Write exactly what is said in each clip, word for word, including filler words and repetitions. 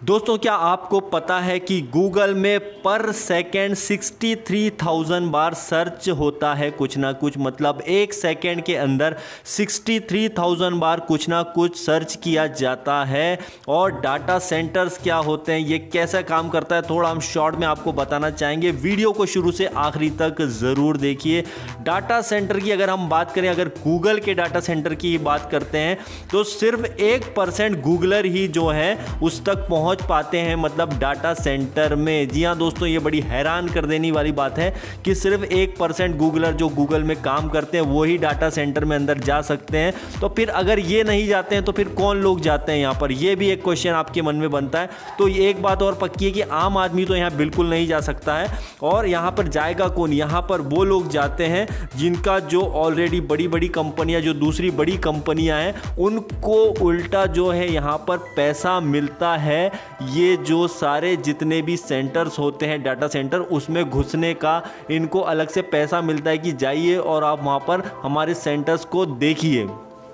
दोस्तों, क्या आपको पता है कि गूगल में पर सेकेंड तिरसठ हज़ार बार सर्च होता है कुछ ना कुछ, मतलब एक सेकेंड के अंदर तिरसठ हज़ार बार कुछ ना कुछ सर्च किया जाता है। और डाटा सेंटर्स क्या होते हैं, ये कैसे काम करता है, थोड़ा हम शॉर्ट में आपको बताना चाहेंगे। वीडियो को शुरू से आखिरी तक ज़रूर देखिए। डाटा सेंटर की अगर हम बात करें, अगर गूगल के डाटा सेंटर की बात करते हैं तो सिर्फ एक परसेंट गूगलर ही जो है उस तक पहुँच पाते हैं, मतलब डाटा सेंटर में। जी हाँ दोस्तों, ये बड़ी हैरान कर देने वाली बात है कि सिर्फ एक परसेंट गूगलर जो गूगल में काम करते हैं वो ही डाटा सेंटर में अंदर जा सकते हैं। तो फिर अगर ये नहीं जाते हैं तो फिर कौन लोग जाते हैं यहाँ पर, ये भी एक क्वेश्चन आपके मन में बनता है। तो एक बात और पक्की है कि आम आदमी तो यहाँ बिल्कुल नहीं जा सकता है। और यहाँ पर जाएगा कौन, यहाँ पर वो लोग जाते हैं जिनका जो ऑलरेडी बड़ी बड़ी कंपनियां, जो दूसरी बड़ी कंपनियां हैं, उनको उल्टा जो है यहाँ पर पैसा मिलता है। ये जो सारे जितने भी सेंटर्स होते हैं डाटा सेंटर, उसमें घुसने का इनको अलग से पैसा मिलता है कि जाइए और आप वहाँ पर हमारे सेंटर्स को देखिए।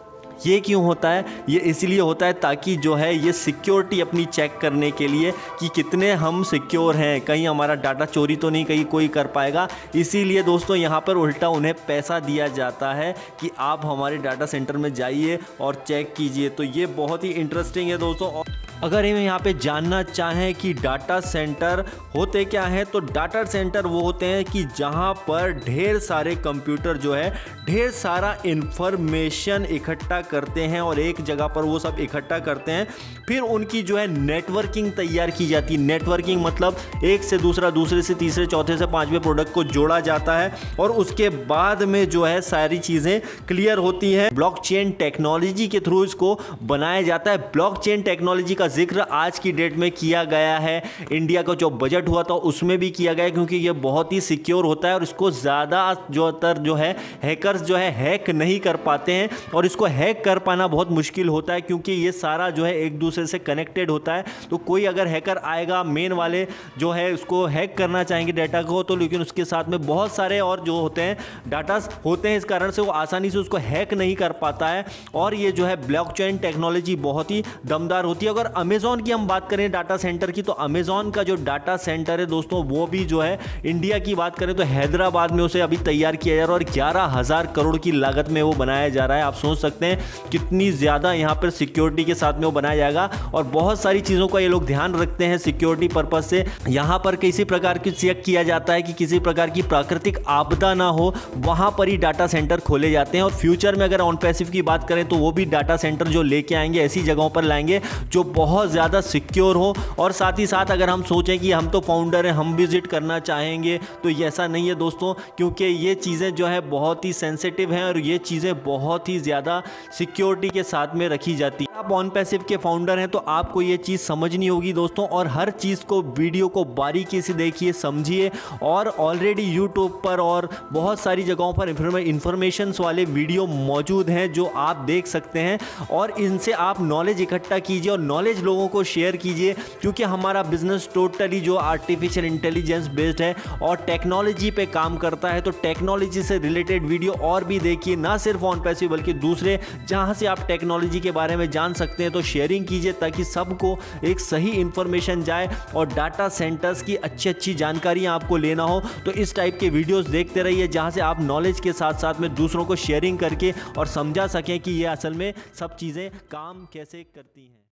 ये क्यों होता है, ये इसलिए होता है ताकि जो है ये सिक्योरिटी अपनी चेक करने के लिए कि कितने हम सिक्योर हैं, कहीं हमारा डाटा चोरी तो नहीं कहीं कोई कर पाएगा। इसीलिए दोस्तों यहाँ पर उल्टा उन्हें पैसा दिया जाता है कि आप हमारे डाटा सेंटर में जाइए और चेक कीजिए। तो ये बहुत ही इंटरेस्टिंग है दोस्तों। अगर हम यहाँ पे जानना चाहें कि डाटा सेंटर होते क्या हैं, तो डाटा सेंटर वो होते हैं कि जहाँ पर ढेर सारे कंप्यूटर जो है ढेर सारा इंफॉर्मेशन इकट्ठा करते हैं और एक जगह पर वो सब इकट्ठा करते हैं। फिर उनकी जो है नेटवर्किंग तैयार की जाती है। नेटवर्किंग मतलब एक से दूसरा, दूसरे से तीसरे, चौथे से पांचवें प्रोडक्ट को जोड़ा जाता है और उसके बाद में जो है सारी चीज़ें क्लियर होती हैं। ब्लॉकचेन टेक्नोलॉजी के थ्रू इसको बनाया जाता है। ब्लॉकचेन टेक्नोलॉजी का जिक्र आज की डेट में किया गया है। इंडिया का जो बजट हुआ था उसमें भी किया गया, क्योंकि ये बहुत ही सिक्योर होता है और इसको ज़्यादा ज़्यादातर जो है हैकर्स जो है हैक नहीं कर पाते हैं। और इसको हैक कर पाना बहुत मुश्किल होता है क्योंकि ये सारा जो है एक दूसरे से कनेक्टेड होता है। तो कोई अगर हैकर आएगा, मेन वाले जो है उसको हैक करना चाहेंगे डाटा को, तो लेकिन उसके साथ में बहुत सारे और जो होते हैं डाटा होते हैं, इस कारण से वो आसानी से उसको हैक नहीं कर पाता है। और ये जो है ब्लॉकचेन टेक्नोलॉजी बहुत ही दमदार होती है। अगर अमेज़ॉन की हम बात करें डाटा सेंटर की, तो अमेज़ॉन का जो डाटा सेंटर है दोस्तों वो भी जो है इंडिया की बात करें तो हैदराबाद में उसे अभी तैयार किया जा रहा है और ग्यारह हज़ार करोड़ की लागत में वो बनाया जा रहा है। आप सोच सकते हैं कितनी ज़्यादा यहाँ पर सिक्योरिटी के साथ में वो बनाया जाएगा। और बहुत सारी चीज़ों का ये लोग ध्यान रखते हैं सिक्योरिटी पर्पज से। यहाँ पर किसी प्रकार की चेक किया जाता है कि किसी प्रकार की प्राकृतिक आपदा ना हो, वहाँ पर ही डाटा सेंटर खोले जाते हैं। और फ्यूचर में अगर ऑन पैसिव की बात करें तो वो भी डाटा सेंटर जो लेके आएंगे ऐसी जगहों पर लाएंगे जो बहुत ज़्यादा सिक्योर हो। और साथ ही साथ अगर हम सोचें कि हम तो फाउंडर हैं, हम विजिट करना चाहेंगे, तो ये ऐसा नहीं है दोस्तों, क्योंकि ये चीज़ें जो है बहुत ही सेंसिटिव हैं और ये चीज़ें बहुत ही ज़्यादा सिक्योरिटी के साथ में रखी जाती है। आप ऑन पैसिव के फाउंडर हैं तो आपको ये चीज़ समझनी होगी दोस्तों। और हर चीज़ को, वीडियो को बारीकी से देखिए, समझिए। और ऑलरेडी यूट्यूब पर और बहुत सारी जगहों पर इंफॉर्मेशन वाले वीडियो मौजूद हैं जो आप देख सकते हैं। और इनसे आप नॉलेज इकट्ठा कीजिए और नॉलेज लोगों को शेयर कीजिए, क्योंकि हमारा बिजनेस टोटली जो आर्टिफिशियल इंटेलिजेंस बेस्ड है और टेक्नोलॉजी पे काम करता है। तो टेक्नोलॉजी से रिलेटेड वीडियो और भी देखिए, ना सिर्फ ऑन पैसिव बल्कि दूसरे जहां से आप टेक्नोलॉजी के बारे में जान सकते हैं। तो शेयरिंग कीजिए ताकि सबको एक सही इंफॉर्मेशन जाए और डाटा सेंटर्स की अच्छी अच्छी जानकारियां आपको लेना हो तो इस टाइप के वीडियोस देखते रहिए, जहां से आप नॉलेज के साथ साथ में दूसरों को शेयरिंग करके और समझा सकें कि ये असल में सब चीज़ें काम कैसे करती हैं।